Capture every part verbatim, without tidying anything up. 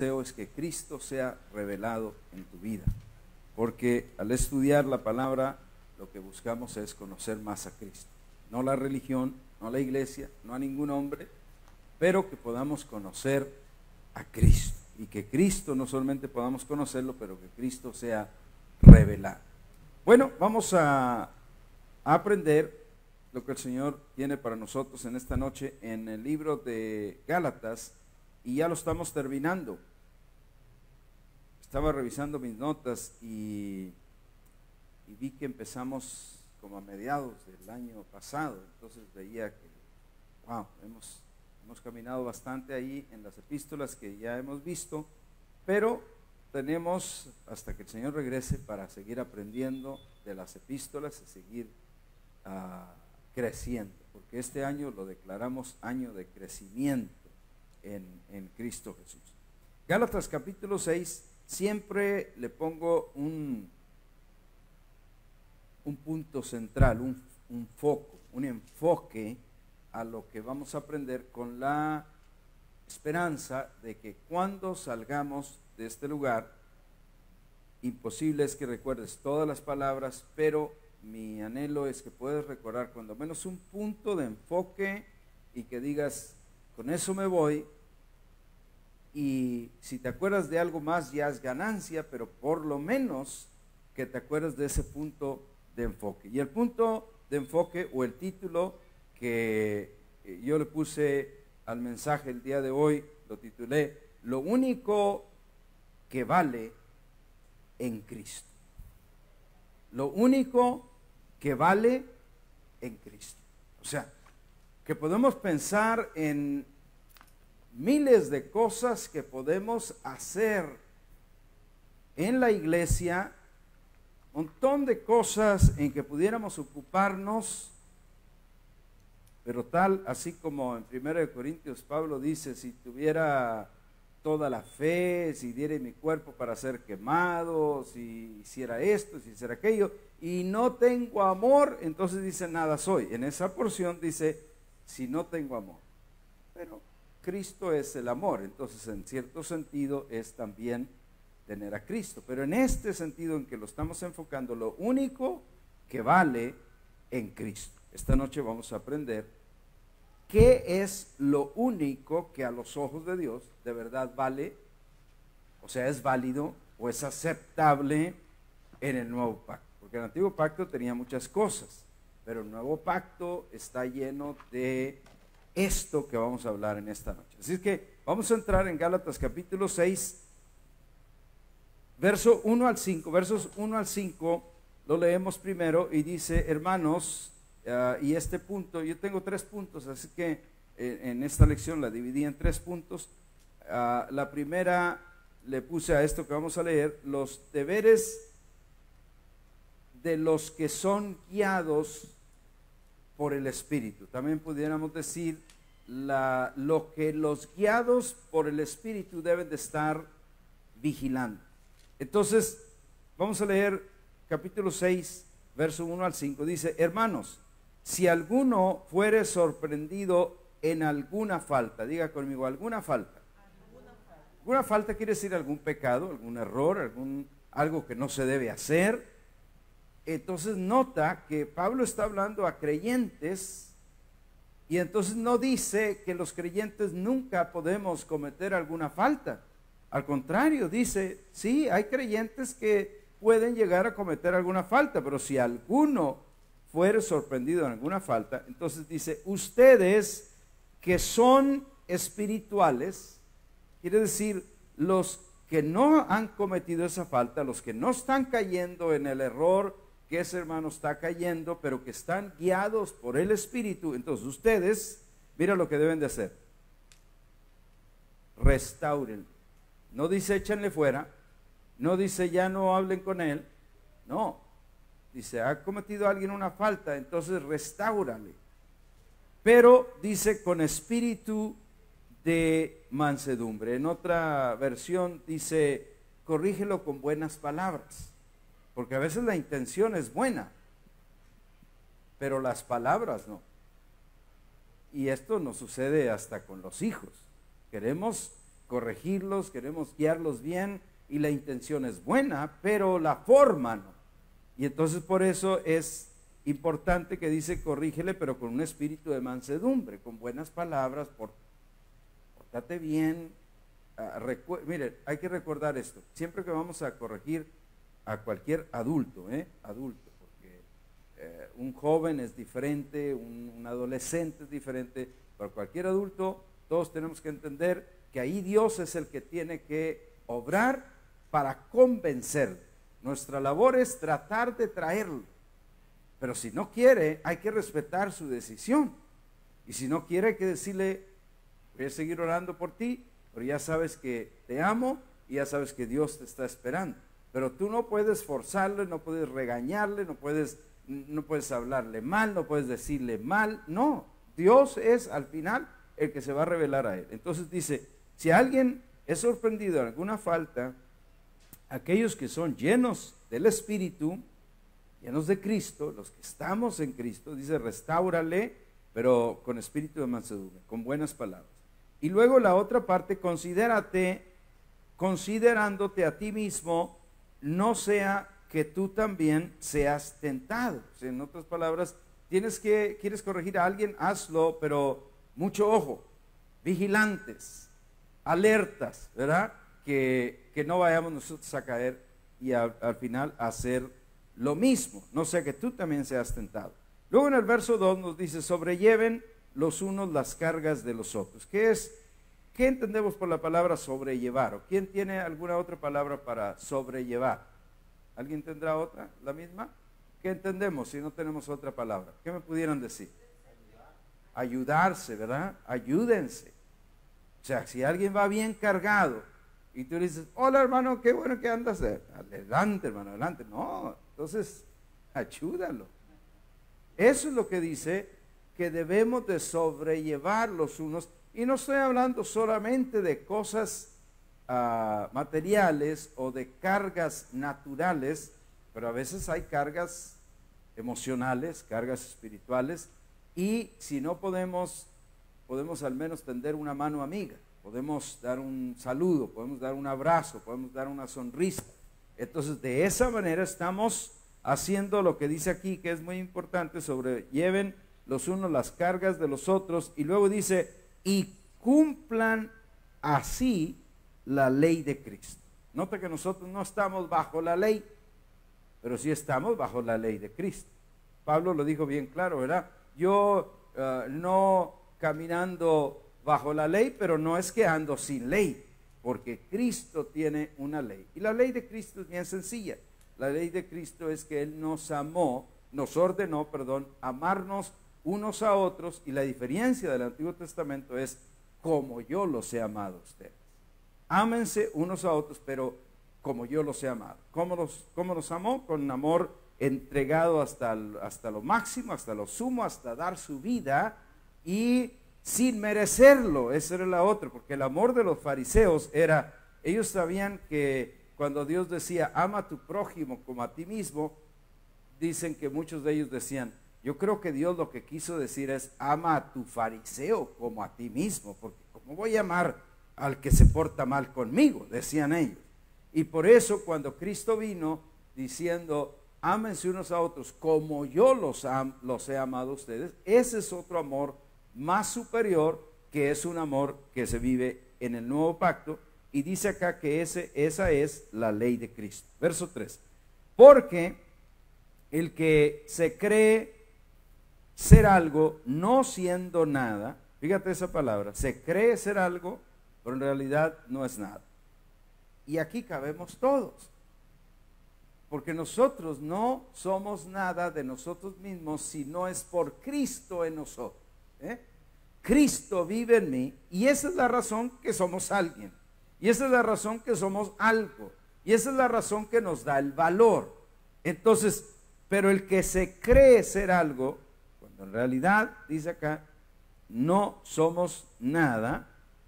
deseo es que Cristo sea revelado en tu vida, porque al estudiar la palabra lo que buscamos es conocer más a Cristo, no la religión, no la iglesia, no a ningún hombre, pero que podamos conocer a Cristo, y que Cristo no solamente podamos conocerlo, pero que Cristo sea revelado. Bueno, vamos a, a aprender lo que el Señor tiene para nosotros en esta noche en el libro de Gálatas, y ya lo estamos terminando. Estaba revisando mis notas y, y vi que empezamos como a mediados del año pasado, entonces veía que, wow, hemos, hemos caminado bastante ahí en las epístolas que ya hemos visto, pero tenemos hasta que el Señor regrese para seguir aprendiendo de las epístolas y seguir uh, creciendo, porque este año lo declaramos año de crecimiento en, en Cristo Jesús. Gálatas capítulo seis, siempre le pongo un, un punto central, un, un foco, un enfoque a lo que vamos a aprender, con la esperanza de que cuando salgamos de este lugar, imposible es que recuerdes todas las palabras, pero mi anhelo es que puedas recordar cuando menos un punto de enfoque y que digas, con eso me voy, y si te acuerdas de algo más ya es ganancia, pero por lo menos que te acuerdes de ese punto de enfoque. Y el punto de enfoque, o el título que yo le puse al mensaje el día de hoy, lo titulé, lo único que vale en Cristo. Lo único que vale en Cristo. O sea, que podemos pensar en miles de cosas que podemos hacer en la iglesia, un montón de cosas en que pudiéramos ocuparnos, pero tal, así como en primera de Corintios Pablo dice, si tuviera toda la fe, si diera mi cuerpo para ser quemado, si hiciera esto, si hiciera aquello, y no tengo amor, entonces dice, nada soy. En esa porción dice, si no tengo amor. Pero Cristo es el amor, entonces en cierto sentido es también tener a Cristo. Pero en este sentido en que lo estamos enfocando, lo único que vale en Cristo. Esta noche vamos a aprender qué es lo único que a los ojos de Dios de verdad vale, o sea, es válido o es aceptable en el nuevo pacto. Porque el antiguo pacto tenía muchas cosas, pero el nuevo pacto está lleno de esto que vamos a hablar en esta noche. Así es que vamos a entrar en Gálatas capítulo seis, verso uno al cinco. Versos uno al cinco lo leemos primero y dice, hermanos, uh, y este punto, yo tengo tres puntos, así que eh, en esta lección la dividí en tres puntos. Uh, la primera le puse a esto que vamos a leer, los deberes de los que son guiados por el Espíritu. También pudiéramos decir la, lo que los guiados por el Espíritu deben de estar vigilando. Entonces, vamos a leer capítulo seis, verso uno al cinco. Dice, hermanos, si alguno fuere sorprendido en alguna falta, diga conmigo, alguna falta. Alguna falta, alguna falta quiere decir algún pecado, algún error, algún, algo que no se debe hacer. Entonces nota que Pablo está hablando a creyentes, y entonces no dice que los creyentes nunca podemos cometer alguna falta. Al contrario, dice, sí, hay creyentes que pueden llegar a cometer alguna falta, pero si alguno fuere sorprendido en alguna falta, entonces dice, ustedes que son espirituales, quiere decir, los que no han cometido esa falta, los que no están cayendo en el error que ese hermano está cayendo, pero que están guiados por el Espíritu, entonces ustedes, mira lo que deben de hacer, restauren. No dice échenle fuera, no dice ya no hablen con él, no, dice ha cometido alguien una falta, entonces restáurale, pero dice con espíritu de mansedumbre. En otra versión dice corrígelo con buenas palabras, porque a veces la intención es buena, pero las palabras no. Y esto nos sucede hasta con los hijos. Queremos corregirlos, queremos guiarlos bien y la intención es buena, pero la forma no. Y entonces por eso es importante que dice corrígele, pero con un espíritu de mansedumbre, con buenas palabras, por, pórtate bien. Uh, Miren, hay que recordar esto, siempre que vamos a corregir a cualquier adulto, ¿eh? adulto, porque eh, un joven es diferente, un, un adolescente es diferente, pero cualquier adulto, todos tenemos que entender que ahí Dios es el que tiene que obrar para convencerlo. Nuestra labor es tratar de traerlo, pero si no quiere, hay que respetar su decisión, y si no quiere, hay que decirle, voy a seguir orando por ti, pero ya sabes que te amo y ya sabes que Dios te está esperando. Pero tú no puedes forzarle, no puedes regañarle, no puedes, no puedes hablarle mal, no puedes decirle mal. No, Dios es al final el que se va a revelar a él. Entonces dice, si alguien es sorprendido en alguna falta, aquellos que son llenos del Espíritu, llenos de Cristo, los que estamos en Cristo, dice, restáurale, pero con espíritu de mansedumbre, con buenas palabras. Y luego la otra parte, considérate, considerándote a ti mismo, no sea que tú también seas tentado. O sea, en otras palabras, tienes que, quieres corregir a alguien, hazlo, pero mucho ojo, vigilantes, alertas, ¿verdad? Que, que no vayamos nosotros a caer y a, al final a hacer lo mismo, no sea que tú también seas tentado. Luego en el verso dos nos dice, sobrelleven los unos las cargas de los otros. ¿Qué es? ¿Qué entendemos por la palabra sobrellevar? ¿O quién tiene alguna otra palabra para sobrellevar? ¿Alguien tendrá otra? ¿La misma? ¿Qué entendemos si no tenemos otra palabra? ¿Qué me pudieran decir? Ayudarse, ¿verdad? Ayúdense. O sea, si alguien va bien cargado y tú le dices, hola hermano, qué bueno que andas. Adelante hermano, adelante. No, entonces ayúdalo. Eso es lo que dice, que debemos de sobrellevar los unos. Y no estoy hablando solamente de cosas uh, materiales o de cargas naturales, pero a veces hay cargas emocionales, cargas espirituales, y si no podemos, podemos al menos tender una mano amiga, podemos dar un saludo, podemos dar un abrazo, podemos dar una sonrisa. Entonces de esa manera estamos haciendo lo que dice aquí, que es muy importante, sobrelleven los unos las cargas de los otros, y luego dice, y cumplan así la ley de Cristo. Nota que nosotros no estamos bajo la ley, pero sí estamos bajo la ley de Cristo. Pablo lo dijo bien claro, ¿verdad? Yo uh, no caminando bajo la ley, pero no es que ando sin ley, porque Cristo tiene una ley. Y la ley de Cristo es bien sencilla. La ley de Cristo es que Él nos amó, nos ordenó, perdón, amarnos unos a otros, y la diferencia del Antiguo Testamento es como yo los he amado a ustedes. Ámense unos a otros, pero como yo los he amado. ¿Cómo los, cómo los amó? Con amor entregado hasta, hasta lo máximo, hasta lo sumo, hasta dar su vida, y sin merecerlo. Esa era la otra, porque el amor de los fariseos era, ellos sabían que cuando Dios decía, ama a tu prójimo como a ti mismo, dicen que muchos de ellos decían, yo creo que Dios lo que quiso decir es, ama a tu fariseo como a ti mismo, porque ¿cómo voy a amar al que se porta mal conmigo? Decían ellos. Y por eso cuando Cristo vino diciendo, ámense unos a otros como yo los, am, los he amado a ustedes, ese es otro amor más superior, que es un amor que se vive en el nuevo pacto, y dice acá que ese, esa es la ley de Cristo. Verso tres, porque el que se cree ser algo no siendo nada, fíjate esa palabra, se cree ser algo, pero en realidad no es nada. Y aquí cabemos todos, porque nosotros no somos nada de nosotros mismos si no es por Cristo en nosotros. ¿eh? Cristo vive en mí, y esa es la razón que somos alguien, y esa es la razón que somos algo, y esa es la razón que nos da el valor. Entonces, pero el que se cree ser algo, cuando en realidad, dice acá, no somos nada,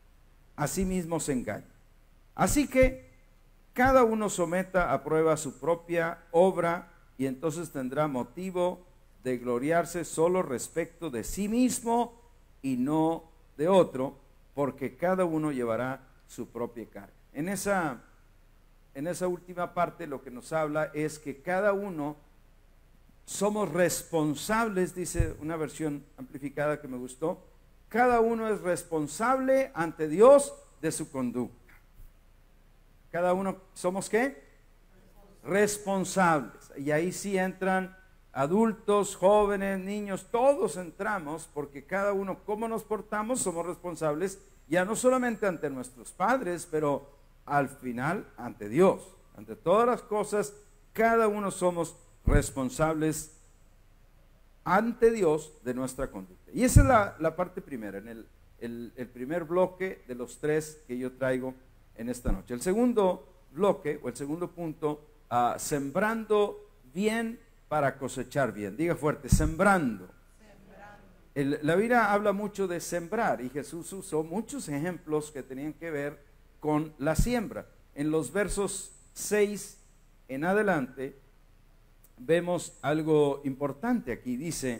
a sí mismo se engaña. Así que cada uno someta a prueba su propia obra, y entonces tendrá motivo de gloriarse solo respecto de sí mismo y no de otro, porque cada uno llevará su propia carga. En esa, en esa última parte lo que nos habla es que cada uno somos responsables, dice una versión amplificada que me gustó, cada uno es responsable ante Dios de su conducta. Cada uno, ¿somos qué? Responsables. Y ahí sí entran adultos, jóvenes, niños, todos entramos, porque cada uno, cómo nos portamos, somos responsables, ya no solamente ante nuestros padres, pero al final ante Dios. Ante todas las cosas, cada uno somos responsables ante Dios de nuestra conducta. Y esa es la, la parte primera, en el, el, el primer bloque de los tres que yo traigo en esta noche. El segundo bloque, o el segundo punto, uh, sembrando bien para cosechar bien. Diga fuerte, sembrando. sembrando. El, la Biblia habla mucho de sembrar, y Jesús usó muchos ejemplos que tenían que ver con la siembra. En los versos seis en adelante, vemos algo importante aquí. Dice: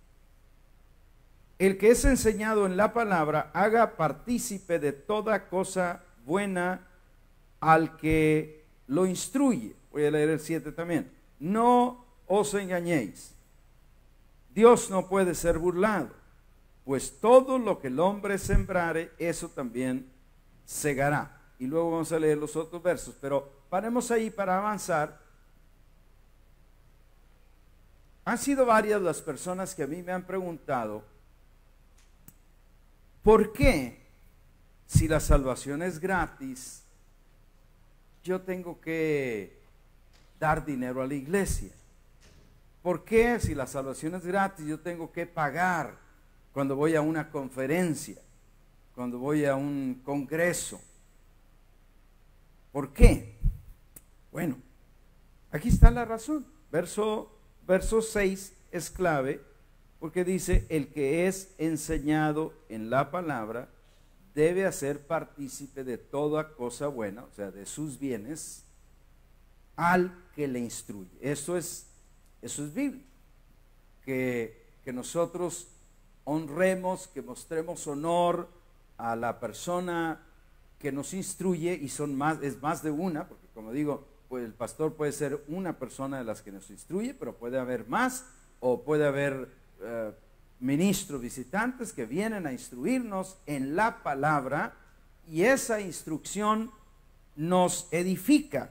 el que es enseñado en la palabra, haga partícipe de toda cosa buena al que lo instruye. Voy a leer el siete también. No os engañéis, Dios no puede ser burlado, pues todo lo que el hombre sembrare, eso también segará. Y luego vamos a leer los otros versos, pero paremos ahí para avanzar. Han sido varias las personas que a mí me han preguntado, ¿por qué si la salvación es gratis, yo tengo que dar dinero a la iglesia? ¿Por qué si la salvación es gratis, yo tengo que pagar cuando voy a una conferencia, cuando voy a un congreso? ¿Por qué? Bueno, aquí está la razón. Verso Verso seis es clave, porque dice: el que es enseñado en la palabra debe hacer partícipe de toda cosa buena, o sea, de sus bienes, al que le instruye. Eso es, eso es bíblico. Que, que nosotros honremos, que mostremos honor a la persona que nos instruye, y son más, es más de una, porque como digo, pues el pastor puede ser una persona de las que nos instruye, pero puede haber más, o puede haber uh, ministros visitantes que vienen a instruirnos en la palabra, y esa instrucción nos edifica,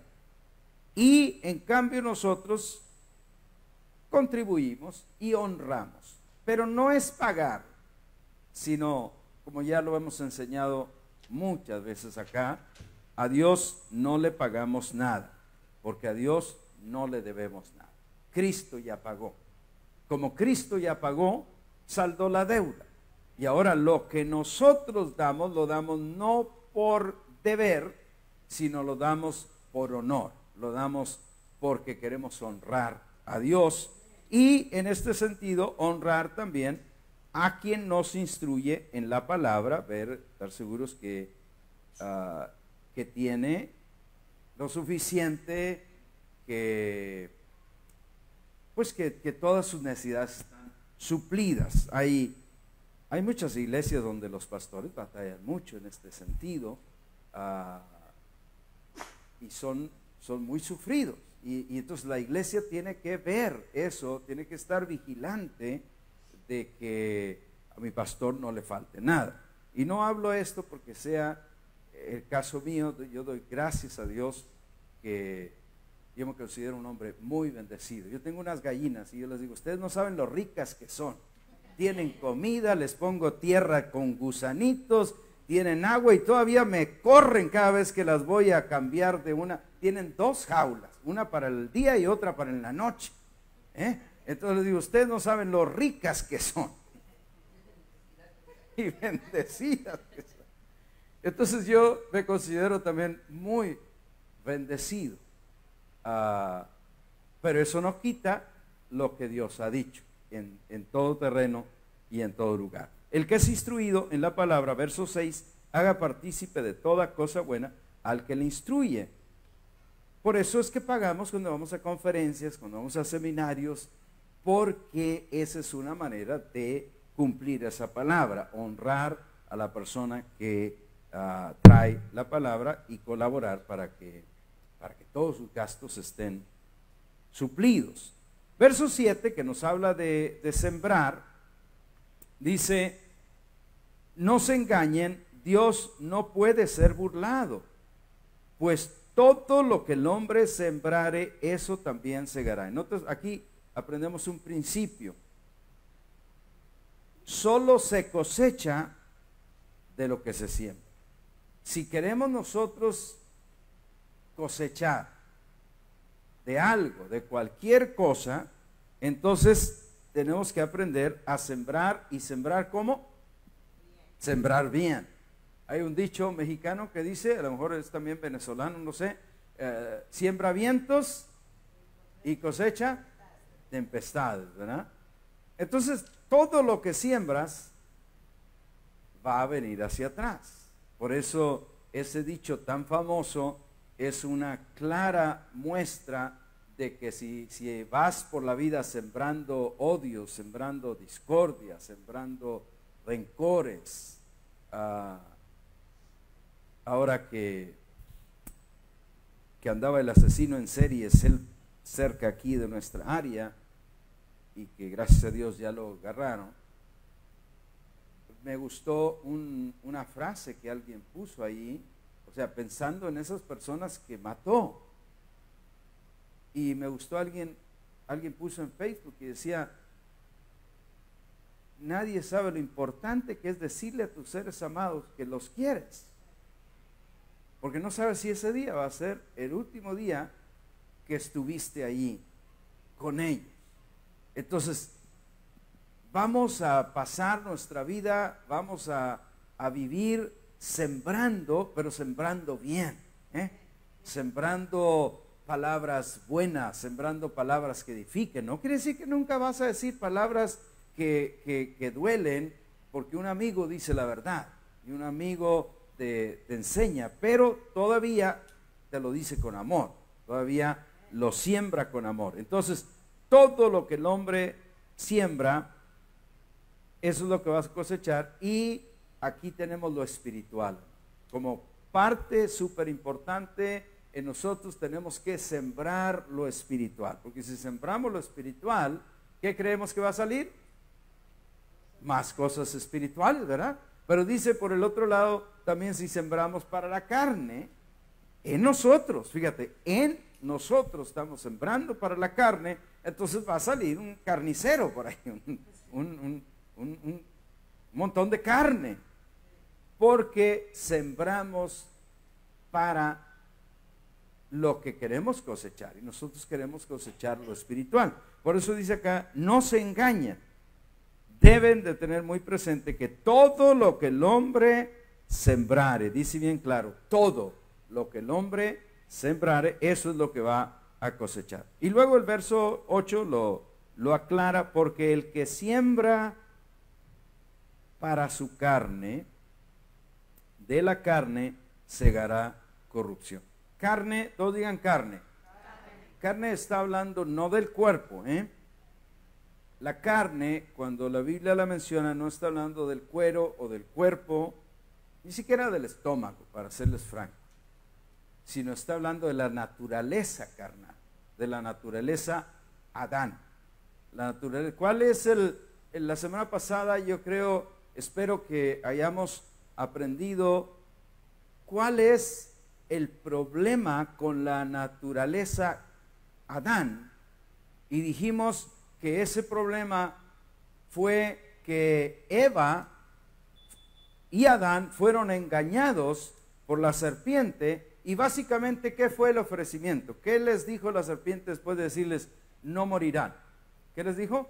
y en cambio nosotros contribuimos y honramos. Pero no es pagar, sino, como ya lo hemos enseñado muchas veces acá, a Dios no le pagamos nada, porque a Dios no le debemos nada. Cristo ya pagó. Como Cristo ya pagó, saldó la deuda. Y ahora lo que nosotros damos, lo damos no por deber, sino lo damos por honor. Lo damos porque queremos honrar a Dios, y en este sentido honrar también a quien nos instruye en la palabra, ver, estar seguros que, uh, que tiene lo suficiente, que pues que, que todas sus necesidades están suplidas. Hay, hay muchas iglesias donde los pastores batallan mucho en este sentido, uh, y son, son muy sufridos, y, y entonces la iglesia tiene que ver eso, tiene que estar vigilante de que a mi pastor no le falte nada. Y no hablo esto porque sea el caso mío. Yo doy gracias a Dios que yo me considero un hombre muy bendecido. Yo tengo unas gallinas y yo les digo: ustedes no saben lo ricas que son. Tienen comida, les pongo tierra con gusanitos, tienen agua, y todavía me corren cada vez que las voy a cambiar de una. Tienen dos jaulas, una para el día y otra para en la noche, ¿eh? Entonces les digo: ustedes no saben lo ricas que son y bendecidas que son. Entonces yo me considero también muy bendecido, uh, pero eso no quita lo que Dios ha dicho en, en todo terreno y en todo lugar. El que es instruido en la palabra, verso seis, haga partícipe de toda cosa buena al que le instruye. Por eso es que pagamos cuando vamos a conferencias, cuando vamos a seminarios, porque esa es una manera de cumplir esa palabra, honrar a la persona que uh, trae la palabra y colaborar para que, para que todos sus gastos estén suplidos. Verso siete, que nos habla de, de sembrar, dice: no se engañen, Dios no puede ser burlado, pues todo lo que el hombre sembrare, eso también segará. Entonces aquí aprendemos un principio: solo se cosecha de lo que se siembra. Si queremos nosotros cosechar de algo, de cualquier cosa, entonces tenemos que aprender a sembrar. ¿Y sembrar cómo? Sembrar bien. Hay un dicho mexicano que dice, a lo mejor es también venezolano, no sé, eh, siembra vientos y cosecha tempestades, ¿verdad? Entonces, todo lo que siembras va a venir hacia atrás. Por eso ese dicho tan famoso es una clara muestra de que si, si vas por la vida sembrando odio, sembrando discordia, sembrando rencores, uh, ahora que, que andaba el asesino en serie cerca aquí de nuestra área y que gracias a Dios ya lo agarraron, me gustó un, una frase que alguien puso ahí, o sea, pensando en esas personas que mató. Y me gustó alguien, alguien puso en Facebook y decía: nadie sabe lo importante que es decirle a tus seres amados que los quieres, porque no sabes si ese día va a ser el último día que estuviste allí con ellos. Entonces, vamos a pasar nuestra vida, vamos a, a vivir sembrando, pero sembrando bien, ¿eh? Sembrando palabras buenas, sembrando palabras que edifiquen. No quiere decir que nunca vas a decir palabras que, que, que duelen, porque un amigo dice la verdad y un amigo te, te enseña, pero todavía te lo dice con amor, todavía lo siembra con amor. Entonces, todo lo que el hombre siembra, eso es lo que vas a cosechar. Y aquí tenemos lo espiritual como parte súper importante. En nosotros tenemos que sembrar lo espiritual, porque si sembramos lo espiritual, ¿qué creemos que va a salir? Más cosas espirituales, ¿verdad? Pero dice por el otro lado, también si sembramos para la carne, en nosotros, fíjate, en nosotros estamos sembrando para la carne, entonces va a salir un carnicero por ahí, un, un, un, un, un montón de carne, porque sembramos para lo que queremos cosechar, y nosotros queremos cosechar lo espiritual. Por eso dice acá: no se engañan. Deben de tener muy presente que todo lo que el hombre sembrare, dice bien claro, todo lo que el hombre sembrare, eso es lo que va a cosechar. Y luego el verso ocho lo, lo aclara: porque el que siembra para su carne, de la carne segará corrupción. Carne, todos digan carne. Carne, carne está hablando no del cuerpo, ¿eh? La carne, cuando la Biblia la menciona, no está hablando del cuero o del cuerpo, ni siquiera del estómago, para serles francos, sino está hablando de la naturaleza carnal, de la naturaleza Adán. La naturaleza, ¿cuál es el, en la semana pasada yo creo, espero que hayamos aprendido cuál es el problema con la naturaleza Adán? Y dijimos que ese problema fue que Eva y Adán fueron engañados por la serpiente. Y básicamente, ¿qué fue el ofrecimiento? ¿Qué les dijo la serpiente después de decirles no morirán? ¿Qué les dijo?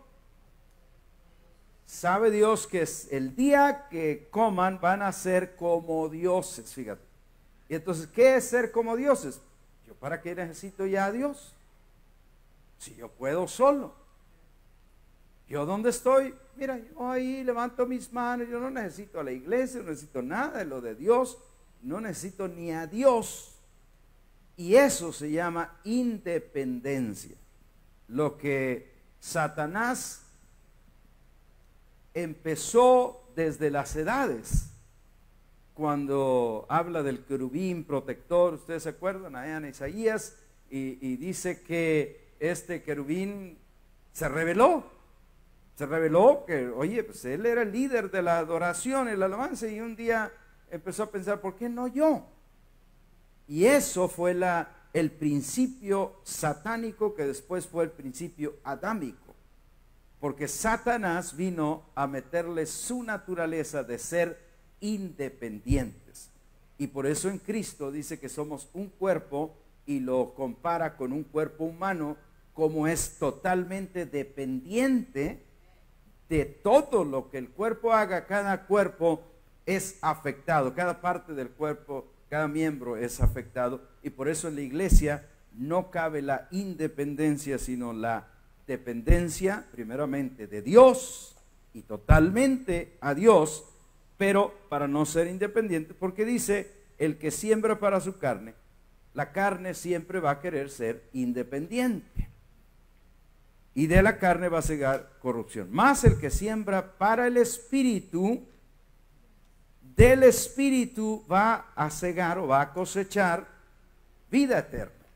Sabe Dios que es el día que coman van a ser como dioses, fíjate. Y entonces, ¿qué es ser como dioses? ¿Yo para qué necesito ya a Dios? Si yo puedo solo. ¿Yo dónde estoy? Mira, yo ahí levanto mis manos, yo no necesito a la iglesia, no necesito nada de lo de Dios, no necesito ni a Dios. Y eso se llama independencia. Lo que Satanás empezó desde las edades. cuando habla del querubín protector, ustedes se acuerdan, allá en Isaías, y, y dice que este querubín se rebeló, se reveló que, oye, pues él era el líder de la adoración, el alabanza, y un día empezó a pensar, ¿por qué no yo? Y eso fue la, el principio satánico que después fue el principio adámico, porque Satanás vino a meterle su naturaleza de ser independientes, y por eso en Cristo dice que somos un cuerpo y lo compara con un cuerpo humano, como es totalmente dependiente de todo lo que el cuerpo haga. Cada cuerpo es afectado, cada parte del cuerpo, cada miembro es afectado, y por eso en la iglesia no cabe la independencia, sino la dependencia primeramente de Dios y totalmente a Dios, pero para no ser independiente, porque dice, el que siembra para su carne, la carne siempre va a querer ser independiente, y de la carne va a cegar corrupción. Más el que siembra para el espíritu, del espíritu va a cegar o va a cosechar vida eterna.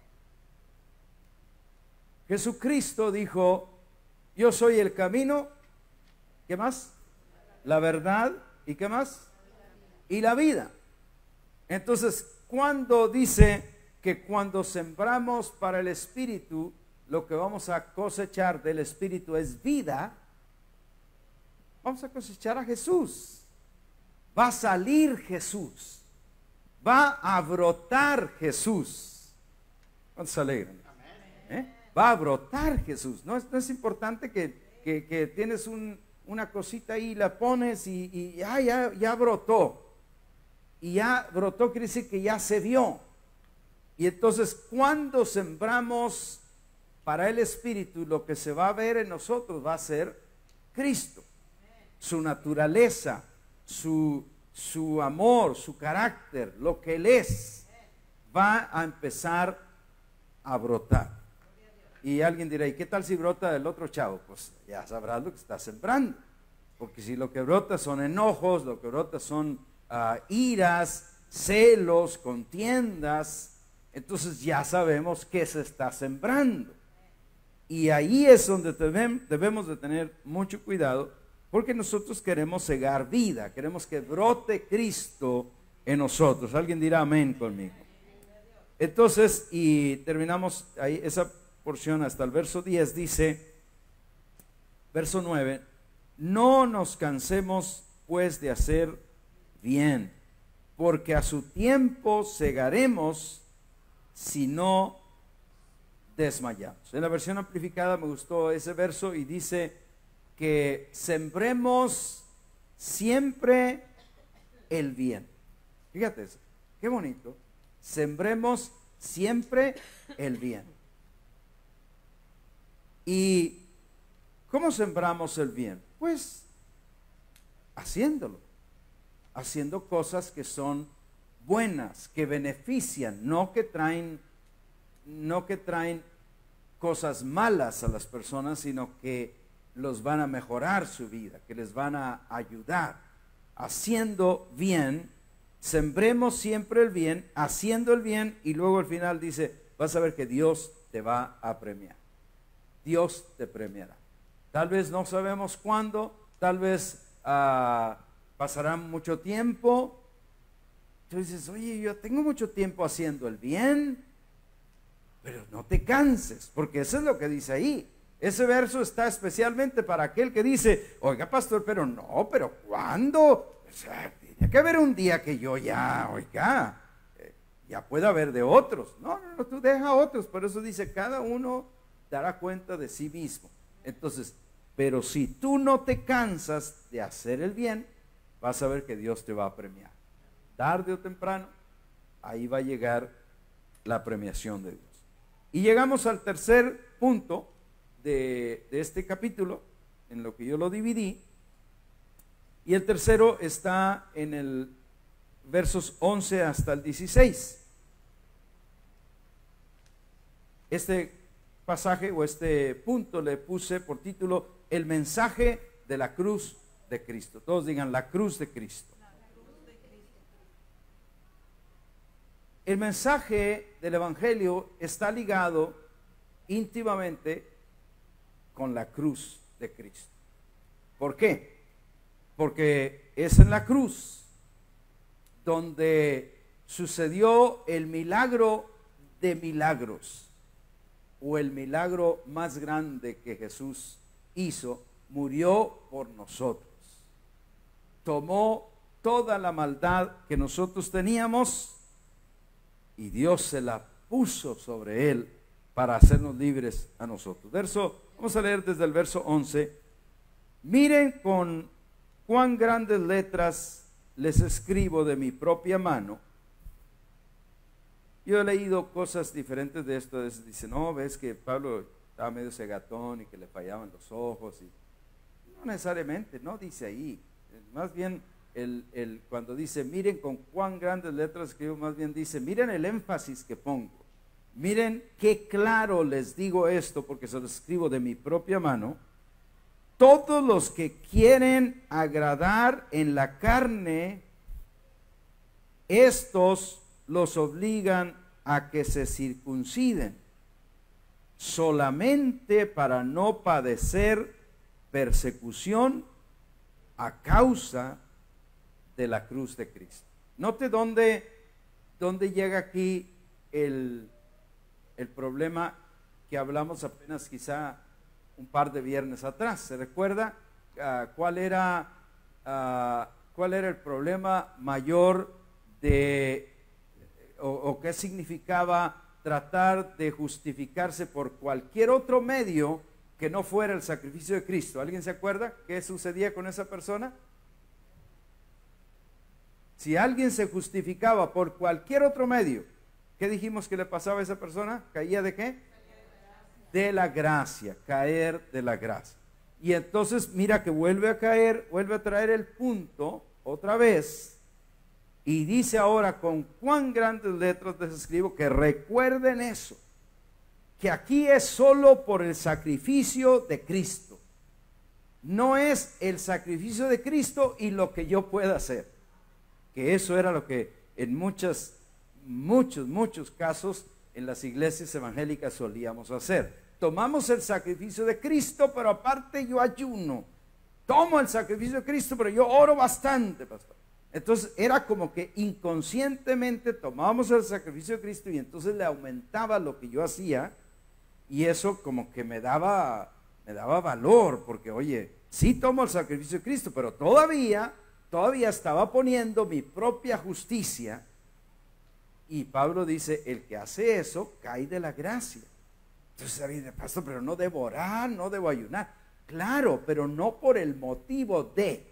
Jesucristo dijo, yo soy el camino, ¿qué más? La verdad, ¿y qué más? Y la vida. Entonces, cuando dice que cuando sembramos para el espíritu, lo que vamos a cosechar del espíritu es vida, vamos a cosechar a Jesús. Va a salir Jesús, va a brotar Jesús. ¿Cuántos se alegran? ¿Eh? Va a brotar Jesús. No es, no es importante que, que, que tienes un, una cosita ahí, la pones y, y ya, ya, ya brotó. Y ya brotó quiere decir que ya se vio. Y entonces cuando sembramos para el espíritu, lo que se va a ver en nosotros va a ser Cristo, su naturaleza, su, su amor, su carácter, lo que Él es, va a empezar a brotar. Y alguien dirá, ¿y qué tal si brota el otro chavo? Pues ya sabrás lo que está sembrando, porque si lo que brota son enojos, lo que brota son uh, iras, celos, contiendas, entonces ya sabemos qué se está sembrando. Y ahí es donde debemos de tener mucho cuidado, porque nosotros queremos cegar vida, queremos que brote Cristo en nosotros. Alguien dirá amén conmigo. Entonces, y terminamos ahí esa porción hasta el verso diez, dice, verso nueve, no nos cansemos pues de hacer bien, porque a su tiempo segaremos si no desmayamos. En la versión amplificada me gustó ese verso y dice que sembremos siempre el bien. Fíjate eso, qué bonito. Sembremos siempre el bien. ¿Y cómo sembramos el bien? Pues haciéndolo, haciendo cosas que son buenas, que benefician, no que traen no que traen cosas malas a las personas, sino que los van a mejorar su vida, que les van a ayudar. Haciendo bien, sembremos siempre el bien, haciendo el bien, y luego al final dice, vas a ver que Dios te va a premiar. Dios te premiará. Tal vez no sabemos cuándo, tal vez uh, pasará mucho tiempo. Tú dices, oye, yo tengo mucho tiempo haciendo el bien, pero no te canses, porque eso es lo que dice ahí. Ese verso está especialmente para aquel que dice, oiga pastor, pero no, pero ¿cuándo? O sea, tiene que haber un día que yo ya, oiga, eh, ya pueda haber de otros. No, no, no, tú deja a otros, por eso dice, cada uno dará cuenta de sí mismo. Entonces, pero si tú no te cansas de hacer el bien, vas a ver que Dios te va a premiar. Tarde o temprano, ahí va a llegar la premiación de Dios. Y llegamos al tercer punto de, de este capítulo, en lo que yo lo dividí. Y el tercero está en el versos once hasta el dieciséis. Este pasaje o este punto le puse por título, el mensaje de la cruz de Cristo. Todos digan, la cruz de Cristo. el mensaje del Evangelio está ligado íntimamente con la cruz de Cristo. ¿Por qué? Porque es en la cruz donde sucedió el milagro de milagros, o el milagro más grande que Jesús hizo. Murió por nosotros, tomó toda la maldad que nosotros teníamos y Dios se la puso sobre él para hacernos libres a nosotros. Verso, vamos a leer desde el verso once. Miren con cuán grandes letras les escribo de mi propia mano. Yo he leído cosas diferentes de esto. Dice, no, ves que Pablo estaba medio cegatón y que le fallaban los ojos. Y no necesariamente, no dice ahí. Más bien, el, el, cuando dice, miren con cuán grandes letras escribo, más bien dice, miren el énfasis que pongo. Miren qué claro les digo esto, porque se lo escribo de mi propia mano. Todos los que quieren agradar en la carne, estos los obligan a que se circunciden, solamente para no padecer persecución a causa de la cruz de Cristo. Note dónde, dónde llega aquí el, el problema que hablamos apenas quizá un par de viernes atrás. ¿Se recuerda uh, cuál era uh, cuál era el problema mayor de o, o qué significaba tratar de justificarse por cualquier otro medio que no fuera el sacrificio de Cristo? ¿Alguien se acuerda qué sucedía con esa persona? Si alguien se justificaba por cualquier otro medio, ¿qué dijimos que le pasaba a esa persona? ¿Caía de qué? De la gracia, caer de la gracia. Y entonces mira que vuelve a caer, vuelve a traer el punto otra vez, y dice ahora con cuán grandes letras les escribo que recuerden eso, que aquí es solo por el sacrificio de Cristo, no es el sacrificio de Cristo y lo que yo pueda hacer, que eso era lo que en muchas, muchos, muchos casos en las iglesias evangélicas solíamos hacer. Tomamos el sacrificio de Cristo, pero aparte yo ayuno. Tomo el sacrificio de Cristo, pero yo oro bastante, pastor. Entonces era como que inconscientemente tomábamos el sacrificio de Cristo y entonces le aumentaba lo que yo hacía, y eso como que me daba, me daba valor, porque oye, sí tomo el sacrificio de Cristo, pero todavía, todavía estaba poniendo mi propia justicia. Y Pablo dice, el que hace eso cae de la gracia. Entonces David, pastor, pero no debo orar, no debo ayunar. Claro, pero no por el motivo de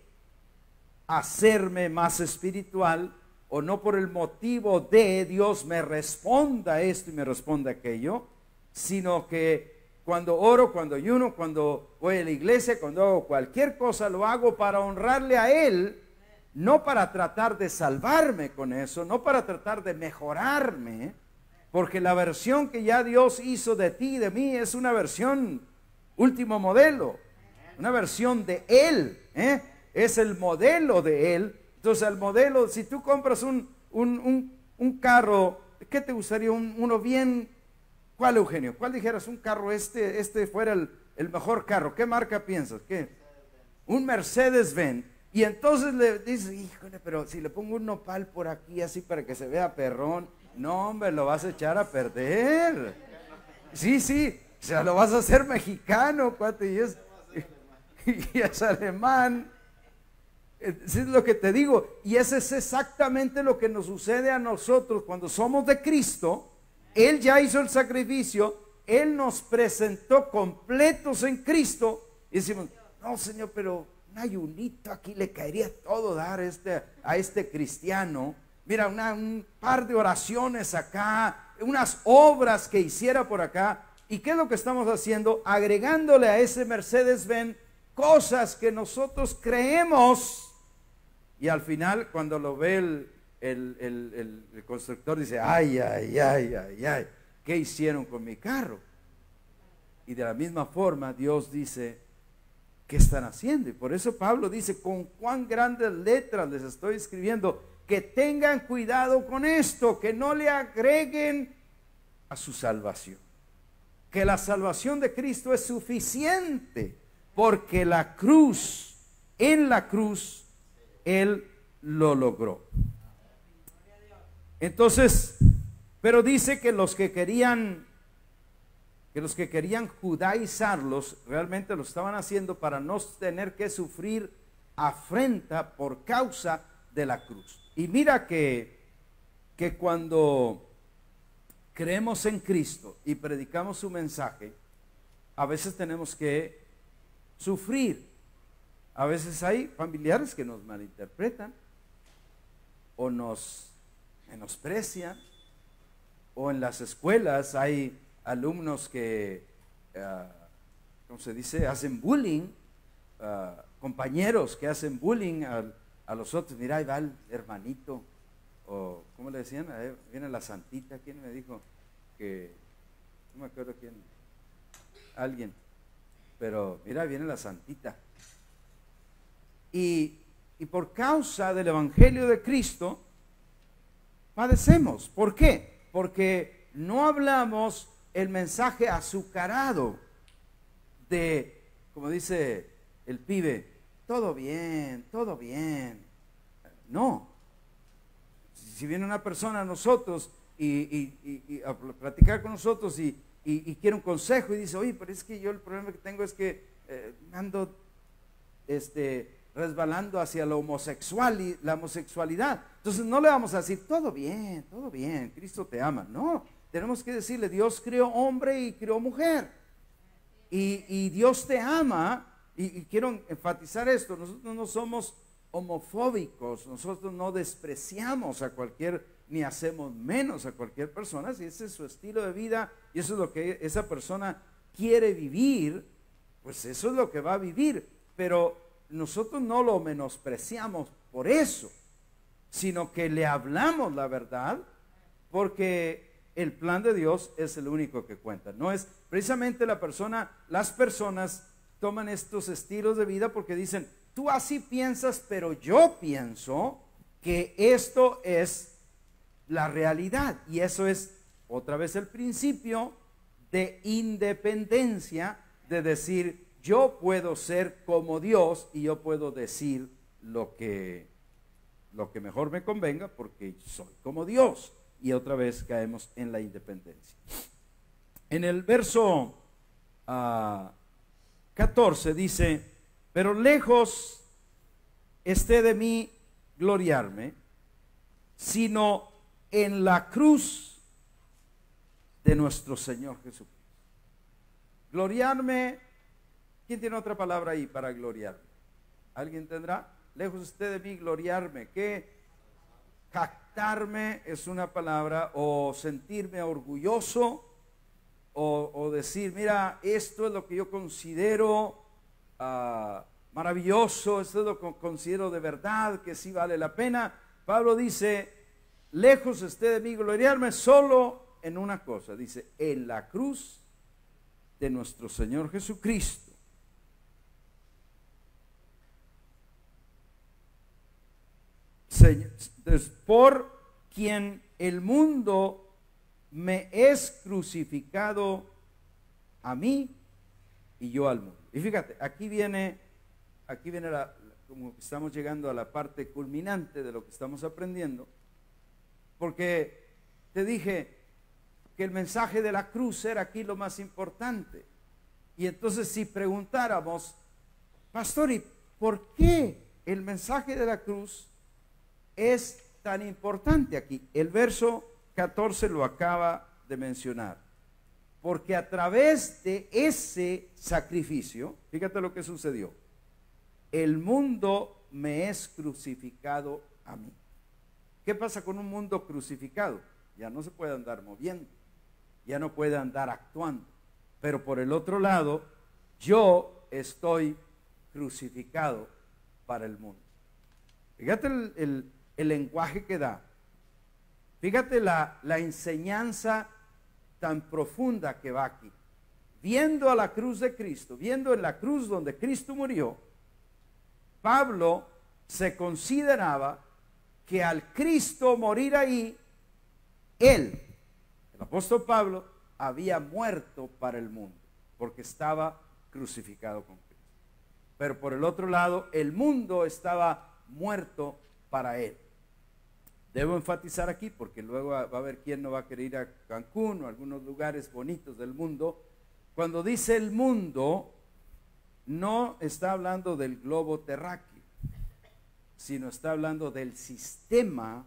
hacerme más espiritual, o no por el motivo de Dios me responda esto y me responda aquello, sino que cuando oro, cuando ayuno, cuando voy a la iglesia, cuando hago cualquier cosa, lo hago para honrarle a Él, no para tratar de salvarme con eso, no para tratar de mejorarme, porque la versión que ya Dios hizo de ti y de mí es una versión último modelo, una versión de Él, ¿eh? Es el modelo de Él. Entonces el modelo, si tú compras un, un, un, un carro, ¿qué te gustaría? Un, uno bien, ¿cuál, Eugenio? ¿Cuál dijeras un carro este, este fuera el, el mejor carro? ¿Qué marca piensas? ¿Qué? Un Mercedes-Benz. Y entonces le dices, híjole, pero si le pongo un nopal por aquí así para que se vea perrón, no, hombre, lo vas a echar a perder. Sí, sí, o sea, lo vas a hacer mexicano, cuate, y es, y es alemán. Eso es lo que te digo, y ese es exactamente lo que nos sucede a nosotros cuando somos de Cristo. Él ya hizo el sacrificio, Él nos presentó completos en Cristo, y decimos, no, Señor, pero un ayunito aquí le caería todo dar a este, a este cristiano. Mira, una, un par de oraciones acá, unas obras que hiciera por acá. ¿Y qué es lo que estamos haciendo? Agregándole a ese Mercedes-Benz cosas que nosotros creemos. Y al final, cuando lo ve el, el, el, el, el constructor, dice, ay, ay, ay, ay, ay, ¿qué hicieron con mi carro? Y de la misma forma, Dios dice, ¿qué están haciendo? Y por eso Pablo dice, con cuán grandes letras les estoy escribiendo, que tengan cuidado con esto, que no le agreguen a su salvación. Que la salvación de Cristo es suficiente, porque la cruz, en la cruz, Él lo logró. Entonces, pero dice que los que querían, que los que querían judaizarlos, realmente lo estaban haciendo para no tener que sufrir afrenta por causa de la cruz. Y mira que, que cuando creemos en Cristo y predicamos su mensaje, a veces tenemos que sufrir. A veces hay familiares que nos malinterpretan o nos menosprecian, o en las escuelas hay alumnos que, uh, ¿cómo se dice?, hacen bullying, uh, compañeros que hacen bullying a, a los otros. Mira, ahí va el hermanito, o ¿cómo le decían? Ahí viene la santita. ¿Quién me dijo? Que no me acuerdo quién, alguien, pero mira, viene la santita. Y, y por causa del Evangelio de Cristo padecemos. ¿Por qué? Porque no hablamos el mensaje azucarado de, como dice el pibe, todo bien, todo bien. No. Si viene una persona a nosotros y, y, y, y a platicar con nosotros y, y, y quiere un consejo y dice, oye, pero es que yo el problema que tengo es que eh, ando este, resbalando hacia la homosexual y la homosexualidad. Entonces no le vamos a decir, todo bien, todo bien, Cristo te ama. No, tenemos que decirle, Dios creó hombre y creó mujer. Y, y Dios te ama. Y, y quiero enfatizar esto, nosotros no somos homofóbicos, nosotros no despreciamos a cualquier, ni hacemos menos a cualquier persona. Si ese es su estilo de vida y eso es lo que esa persona quiere vivir, pues eso es lo que va a vivir. Pero nosotros no lo menospreciamos por eso, sino que le hablamos la verdad, porque el plan de Dios es el único que cuenta. No es precisamente la persona, las personas toman estos estilos de vida porque dicen, tú así piensas, pero yo pienso que esto es la realidad. Y eso es otra vez el principio de independencia, de decir, yo puedo ser como Dios y yo puedo decir lo que, lo que mejor me convenga porque soy como Dios. Y otra vez caemos en la independencia. En el verso uh, catorce dice, pero lejos esté de mí gloriarme, sino en la cruz de nuestro Señor Jesucristo. Gloriarme, ¿quién tiene otra palabra ahí para gloriarme? ¿Alguien tendrá? Lejos esté de mí gloriarme. ¿Qué? Jactarme es una palabra, o sentirme orgulloso, o, o decir, mira, esto es lo que yo considero uh, maravilloso, esto es lo que considero de verdad, que sí vale la pena. Pablo dice, lejos esté de mí gloriarme solo en una cosa, dice, en la cruz de nuestro Señor Jesucristo. Señor, por quien el mundo me es crucificado a mí y yo al mundo. Y fíjate, aquí viene, aquí viene la, como que estamos llegando a la parte culminante de lo que estamos aprendiendo, porque te dije que el mensaje de la cruz era aquí lo más importante. Y entonces si preguntáramos, pastor, ¿y por qué el mensaje de la cruz es tan importante aquí? El verso catorce lo acaba de mencionar. Porque a través de ese sacrificio, fíjate lo que sucedió, el mundo me es crucificado a mí. ¿Qué pasa con un mundo crucificado? Ya no se puede andar moviendo, ya no puede andar actuando. Pero por el otro lado, yo estoy crucificado para el mundo. Fíjate el, el, el lenguaje que da. Fíjate la, la enseñanza tan profunda que va aquí. Viendo a la cruz de Cristo, viendo en la cruz donde Cristo murió, Pablo se consideraba que al Cristo morir ahí, él, el apóstol Pablo, había muerto para el mundo, porque estaba crucificado con Cristo. Pero por el otro lado, el mundo estaba muerto para él. Debo enfatizar aquí, porque luego va a haber quien no va a querer ir a Cancún o a algunos lugares bonitos del mundo. Cuando dice el mundo, no está hablando del globo terráqueo, sino está hablando del sistema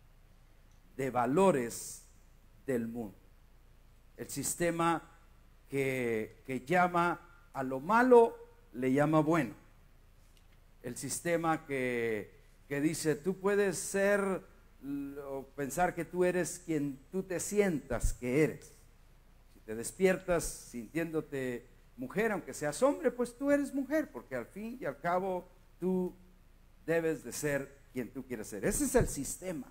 de valores del mundo. El sistema que, que llama a lo malo, le llama bueno. El sistema que, que dice, tú puedes ser o pensar que tú eres quien tú te sientas que eres. Si te despiertas sintiéndote mujer, aunque seas hombre, pues tú eres mujer, porque al fin y al cabo tú debes de ser quien tú quieres ser. Ese es el sistema.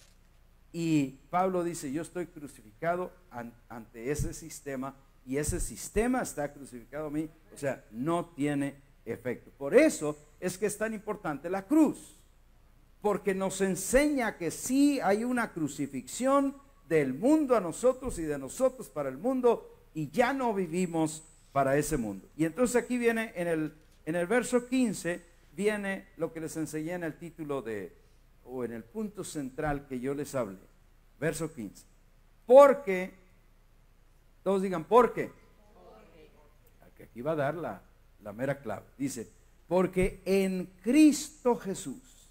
Y Pablo dice, yo estoy crucificado an, ante ese sistema, y ese sistema está crucificado a mí, o sea, no tiene efecto. Por eso es que es tan importante la cruz, porque nos enseña que sí hay una crucifixión del mundo a nosotros y de nosotros para el mundo, y ya no vivimos para ese mundo. Y entonces aquí viene en el, en el verso quince, viene lo que les enseñé en el título de, o en el punto central que yo les hablé. Verso quince. Porque, todos digan, ¿por qué? Porque aquí va a dar la, la mera clave. Dice, porque en Cristo Jesús,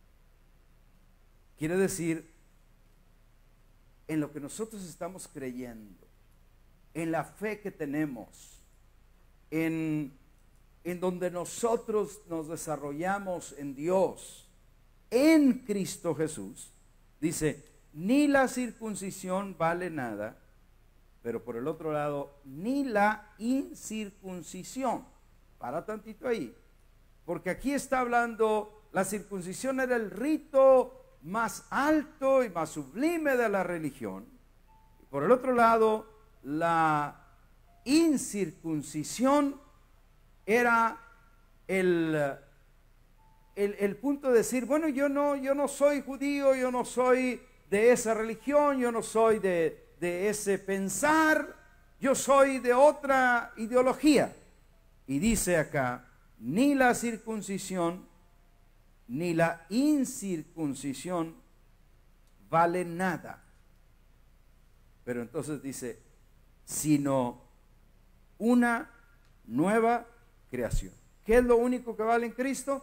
quiere decir, en lo que nosotros estamos creyendo, en la fe que tenemos, en, en donde nosotros nos desarrollamos en Dios, en Cristo Jesús, dice, ni la circuncisión vale nada, pero por el otro lado, ni la incircuncisión. Para tantito ahí, porque aquí está hablando, la circuncisión era el rito más alto y más sublime de la religión. Por el otro lado, la incircuncisión era el, el, el punto de decir, bueno, yo no, yo no soy judío, yo no soy de esa religión, yo no soy de, de ese pensar, yo soy de otra ideología. Y dice acá, ni la circuncisión ni la incircuncisión vale nada. Pero entonces dice, sino una nueva creación. ¿Qué es lo único que vale en Cristo?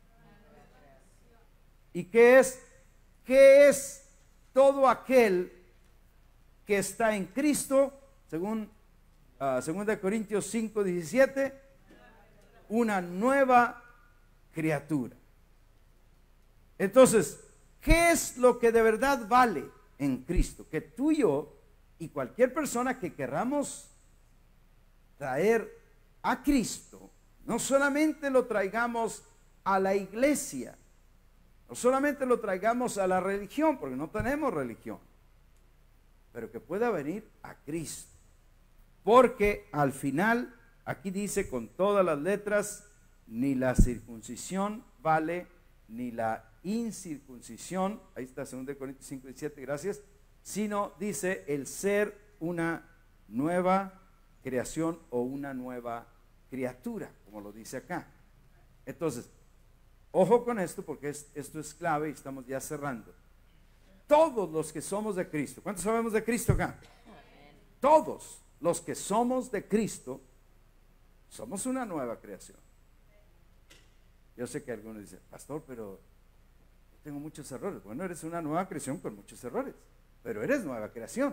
¿Y qué es? ¿Qué es todo aquel que está en Cristo? Según uh, segunda Corintios cinco, diecisiete, una nueva criatura. Entonces, ¿qué es lo que de verdad vale en Cristo? Que tú y yo y cualquier persona que querramos traer a Cristo, no solamente lo traigamos a la iglesia, no solamente lo traigamos a la religión, porque no tenemos religión, pero que pueda venir a Cristo. Porque al final, aquí dice con todas las letras, ni la circuncisión vale, ni la incircuncisión, ahí está segunda Corintios cinco, diecisiete, gracias, sino dice el ser una nueva creación o una nueva criatura, como lo dice acá. Entonces, ojo con esto, porque es, esto es clave y estamos ya cerrando. Todos los que somos de Cristo, ¿cuántos sabemos de Cristo acá? Todos los que somos de Cristo somos una nueva creación. Yo sé que algunos dicen, pastor, pero tengo muchos errores. Bueno, eres una nueva creación con muchos errores, pero eres nueva creación.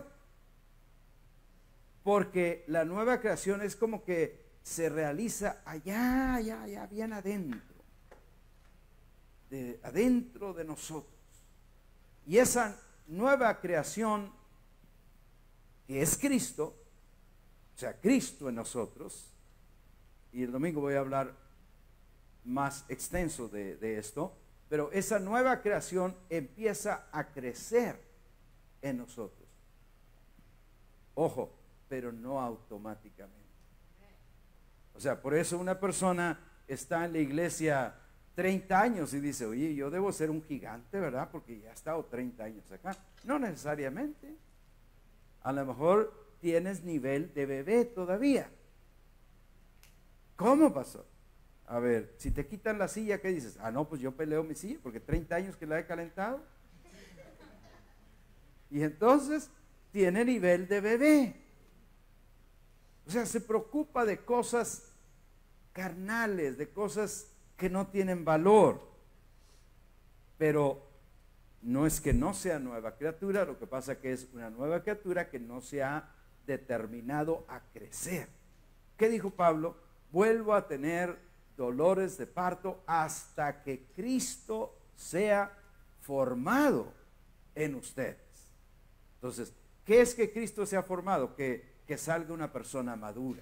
Porque la nueva creación es como que se realiza allá, allá, allá, bien adentro, de, adentro de nosotros. Y esa nueva creación que es Cristo, o sea, Cristo en nosotros, y el domingo voy a hablar más extenso de, de esto, pero esa nueva creación empieza a crecer en nosotros. Ojo, pero no automáticamente. O sea, por eso una persona está en la iglesia treinta años y dice, oye, yo debo ser un gigante, ¿verdad? Porque ya he estado treinta años acá. No necesariamente. A lo mejor tienes nivel de bebé todavía. ¿Cómo pasó? A ver, si te quitan la silla, ¿qué dices? Ah, no, pues yo peleo mi silla porque treinta años que la he calentado. Y entonces tiene nivel de bebé. O sea, se preocupa de cosas carnales, de cosas que no tienen valor. Pero no es que no sea nueva criatura, lo que pasa es que es una nueva criatura que no se ha determinado a crecer. ¿Qué dijo Pablo? Vuelvo a tener dolores de parto hasta que Cristo sea formado en ustedes. Entonces, ¿qué es que Cristo sea formado? Que, que salga una persona madura.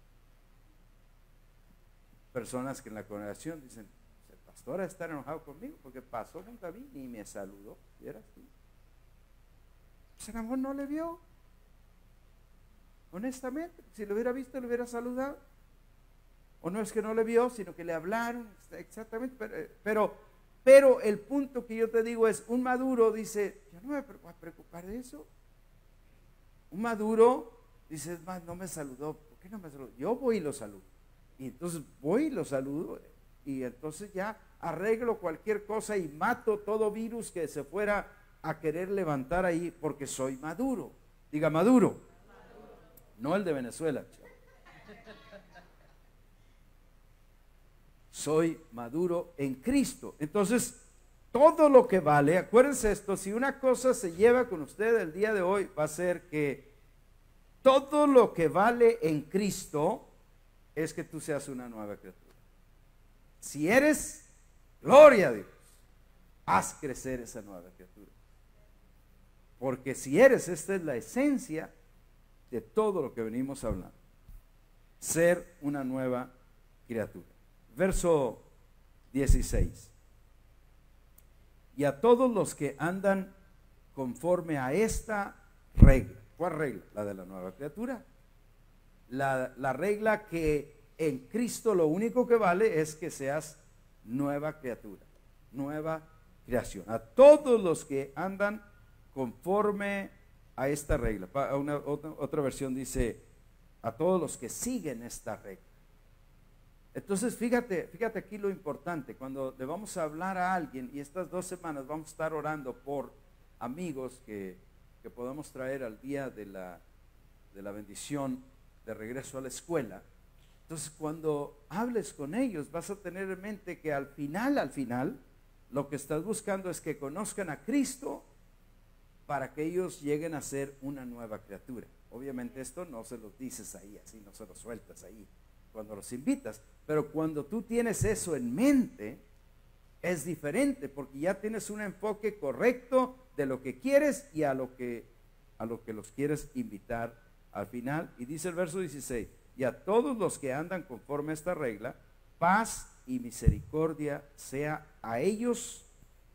Personas que en la congregación dicen, el pastor está enojado conmigo porque pasó nunca vi ni me saludó. ¿Y era así? Pues a lo mejor no le vio. Honestamente, si lo hubiera visto, le hubiera saludado. O no es que no le vio, sino que le hablaron, exactamente. Pero, pero, pero el punto que yo te digo es, un maduro dice, yo no me voy a preocupar de eso. Un maduro dice, es más, no me saludó. ¿Por qué no me saludó? Yo voy y lo saludo. Y entonces voy y lo saludo. Y entonces ya arreglo cualquier cosa y mato todo virus que se fuera a querer levantar ahí porque soy maduro. Diga maduro. Maduro. No el de Venezuela. Soy maduro en Cristo. Entonces, todo lo que vale, acuérdense esto, si una cosa se lleva con usted el día de hoy, va a ser que todo lo que vale en Cristo es que tú seas una nueva criatura. Si eres, gloria a Dios, haz crecer esa nueva criatura. Porque si eres, esta es la esencia de todo lo que venimos hablando. Ser una nueva criatura. Verso dieciséis. Y a todos los que andan conforme a esta regla. ¿Cuál regla? La de la nueva criatura. La, la regla que en Cristo lo único que vale es que seas nueva criatura, nueva creación. A todos los que andan conforme a esta regla. Una, otra, otra versión dice, a todos los que siguen esta regla. Entonces, fíjate, fíjate aquí lo importante, cuando le vamos a hablar a alguien, y estas dos semanas vamos a estar orando por amigos que, que podamos traer al día de la, de la bendición de regreso a la escuela. Entonces, cuando hables con ellos, vas a tener en mente que al final, al final, lo que estás buscando es que conozcan a Cristo para que ellos lleguen a ser una nueva criatura. Obviamente esto no se los dices ahí, así no se los sueltas ahí cuando los invitas, pero cuando tú tienes eso en mente, es diferente, porque ya tienes un enfoque correcto de lo que quieres y a lo que, a lo que los quieres invitar al final. Y dice el verso dieciséis, y a todos los que andan conforme a esta regla, paz y misericordia sea a ellos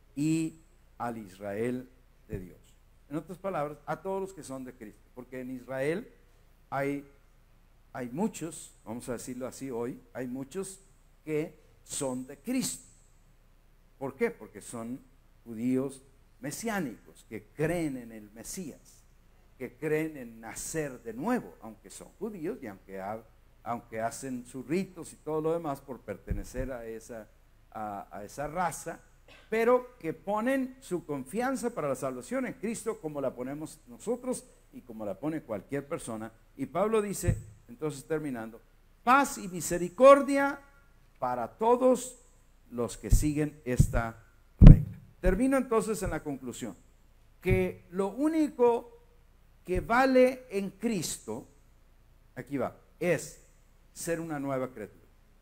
y al Israel de Dios. En otras palabras, a todos los que son de Cristo, porque en Israel hay Hay muchos, vamos a decirlo así hoy, hay muchos que son de Cristo. ¿Por qué? Porque son judíos mesiánicos, que creen en el Mesías, que creen en nacer de nuevo, aunque son judíos y aunque, ha, aunque hacen sus ritos y todo lo demás por pertenecer a esa, a, a esa raza, pero que ponen su confianza para la salvación en Cristo como la ponemos nosotros y como la pone cualquier persona. Y Pablo dice, entonces terminando, paz y misericordia para todos los que siguen esta regla. Termino entonces en la conclusión, que lo único que vale en Cristo, aquí va, es ser una nueva criatura.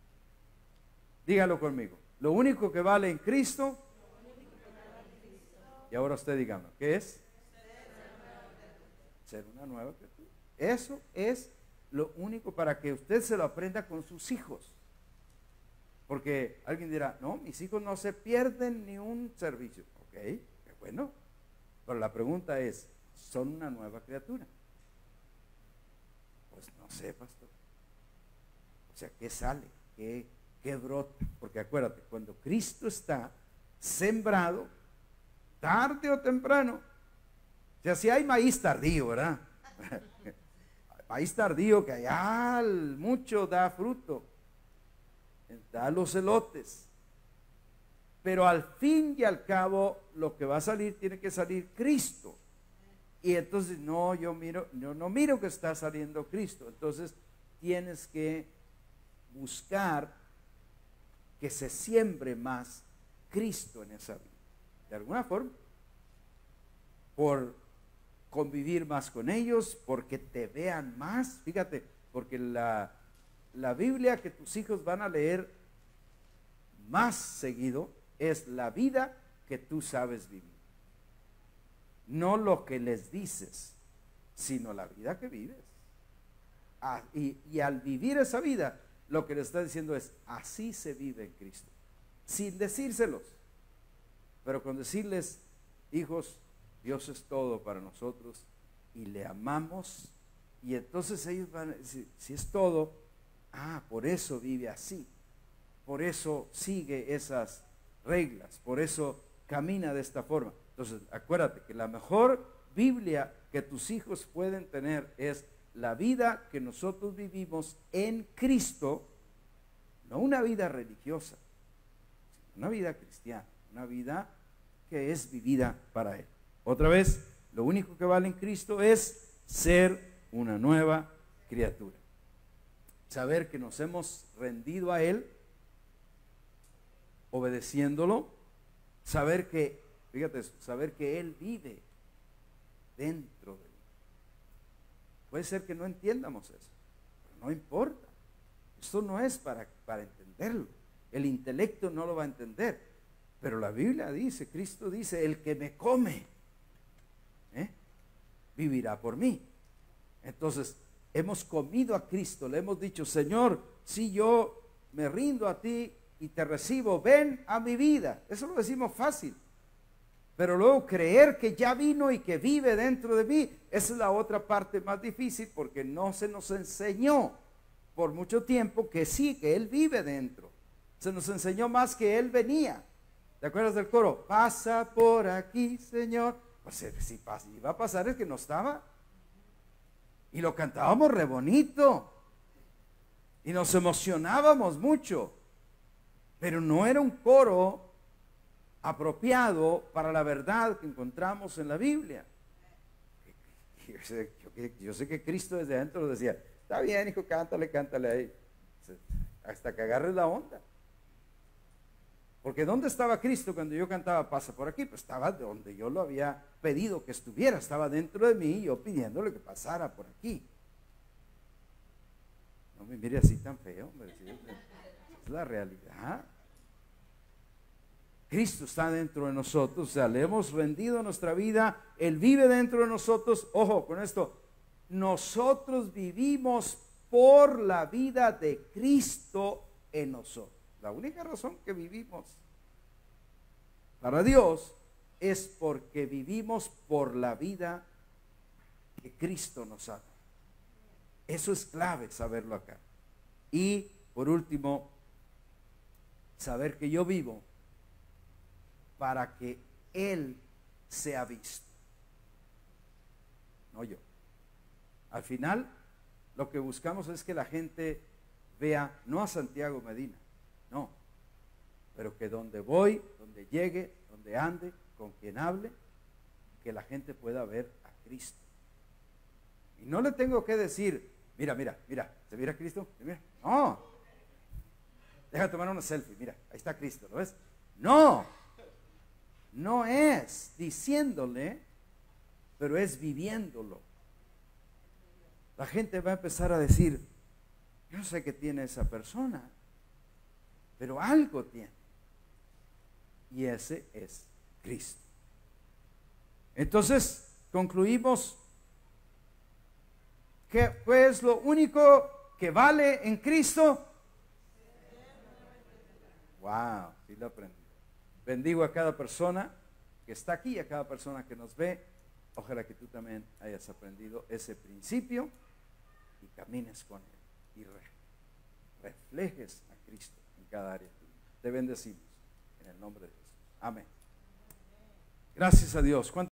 Dígalo conmigo, lo único que vale en Cristo, y ahora usted dígame, ¿qué es? Ser una nueva criatura. Eso es lo único, para que usted se lo aprenda con sus hijos. Porque alguien dirá, no, mis hijos no se pierden ni un servicio. Ok, qué bueno. Pero la pregunta es, ¿son una nueva criatura? Pues no sé, pastor. O sea, ¿qué sale? ¿Qué, que brota. Porque acuérdate, cuando Cristo está sembrado, tarde o temprano, o sea, si hay maíz tardío, ¿verdad? Maíz tardío que allá mucho da fruto, da los elotes. Pero al fin y al cabo, lo que va a salir, tiene que salir Cristo. Y entonces, no, yo miro, yo no miro que está saliendo Cristo. Entonces, tienes que buscar que se siembre más Cristo en esa vida. De alguna forma, por convivir más con ellos, porque te vean más. Fíjate, porque la, la Biblia que tus hijos van a leer más seguido es la vida que tú sabes vivir. No lo que les dices, sino la vida que vives. Ah, y, y al vivir esa vida, lo que le está diciendo es, así se vive en Cristo. Sin decírselos, pero con decirles, hijos, Dios es todo para nosotros y le amamos. Y entonces ellos van a decir, si es todo, ah, por eso vive así. Por eso sigue esas reglas, por eso camina de esta forma. Entonces, acuérdate que la mejor Biblia que tus hijos pueden tener es la vida que nosotros vivimos en Cristo, no una vida religiosa, sino una vida cristiana, una vida que es vivida para Él. Otra vez, lo único que vale en Cristo es ser una nueva criatura. Saber que nos hemos rendido a Él, obedeciéndolo, saber que, fíjate eso, saber que Él vive dentro de mí. Puede ser que no entiendamos eso, pero no importa. Esto no es para, para entenderlo. El intelecto no lo va a entender. Pero la Biblia dice, Cristo dice, el que me come, ¿eh? vivirá por mí. Entonces, hemos comido a Cristo, le hemos dicho, Señor, si yo me rindo a ti y te recibo, ven a mi vida. Eso lo decimos fácil. Pero luego creer que ya vino y que vive dentro de mí, esa es la otra parte más difícil, porque no se nos enseñó por mucho tiempo que sí, que Él vive dentro. Se nos enseñó más que Él venía. ¿Te acuerdas del coro? Pasa por aquí, Señor. Pues si iba a pasar es que no estaba. Y lo cantábamos re bonito. Y nos emocionábamos mucho. Pero no era un coro apropiado para la verdad que encontramos en la Biblia. Yo sé, yo, yo sé que Cristo desde adentro decía, está bien, hijo, cántale, cántale ahí, hasta que agarres la onda. Porque ¿dónde estaba Cristo cuando yo cantaba pasa por aquí? Pues estaba donde yo lo había pedido que estuviera, estaba dentro de mí, yo pidiéndole que pasara por aquí. No me mire así tan feo, hombre, es la realidad. Cristo está dentro de nosotros, o sea, le hemos rendido nuestra vida, Él vive dentro de nosotros. Ojo con esto, nosotros vivimos por la vida de Cristo en nosotros. La única razón que vivimos para Dios es porque vivimos por la vida que Cristo nos ha dado. Eso es clave saberlo acá. Y por último, saber que yo vivo para que Él sea visto, no yo. Al final, lo que buscamos es que la gente vea, no a Santiago Medina, no, pero que donde voy, donde llegue, donde ande, con quien hable, que la gente pueda ver a Cristo. Y no le tengo que decir, mira, mira, mira, ¿se mira Cristo? Mira. No, deja tomar una selfie, mira, ahí está Cristo, ¿lo ves? No, no es diciéndole, pero es viviéndolo. La gente va a empezar a decir, yo no sé qué tiene esa persona, pero algo tiene. Y ese es Cristo. Entonces, concluimos que pues lo único que vale en Cristo. Wow, sí lo aprendí. Bendigo a cada persona que está aquí, a cada persona que nos ve. Ojalá que tú también hayas aprendido ese principio y camines con él y re, reflejes a Cristo en cada área. Te bendecimos en el nombre de Jesús. Amén. Gracias a Dios.